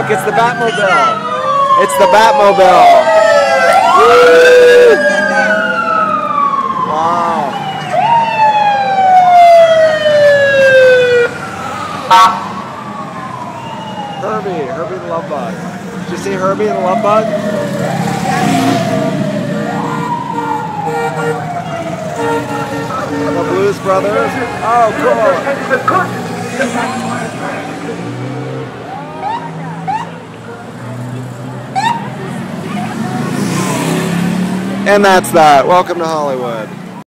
Look, it's the Batmobile. It's the Batmobile. Woo! Wow. Herbie the Love Bug. Did you see Herbie the Love Bug? The Blues Brothers. Oh, cool. And that's that. Welcome to Hollywood.